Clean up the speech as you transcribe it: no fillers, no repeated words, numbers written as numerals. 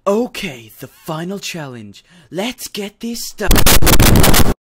Okay, the final challenge. Let's get this started.